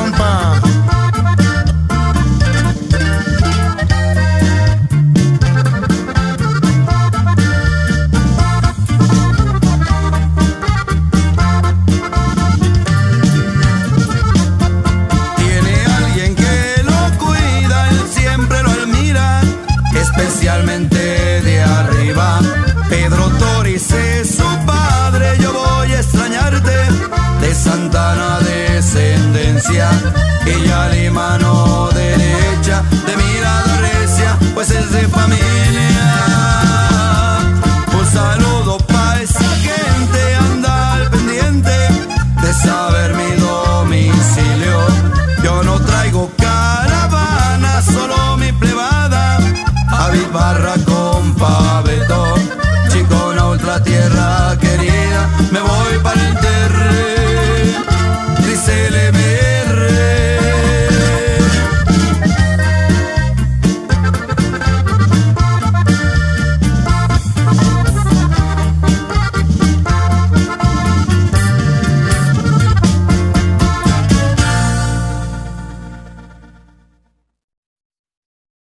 compa. Especialmente de arriba, Pedro Toriz es su padre. Yo voy a extrañarte, de Santana descendencia, y ya de mano derecha, de mirada recia, pues es de familia. Un saludo pa' esa gente, anda al pendiente de saber mi domicilio. Yo no traigo caravana, solo mi plebada, David Barra, compa Beto, Chicona, otra tierra querida, me voy para el terreno.